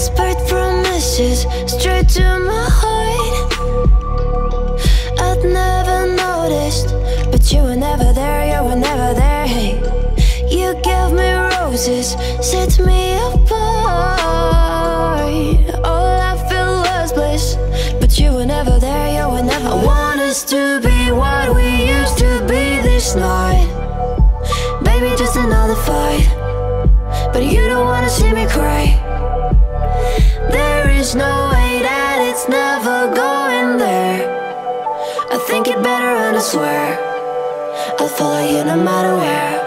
Whispered promises straight to my heart. I'd never noticed, but you were never there, you were never there. Hey, you gave me roses, set me apart. All I felt was bliss, but you were never there, you were never there. I want us to be what we used to be this night. Baby, just another fight, but you don't wanna see me cry. There is no way that it's never going there. I think it better and I swear I'll follow you no matter where.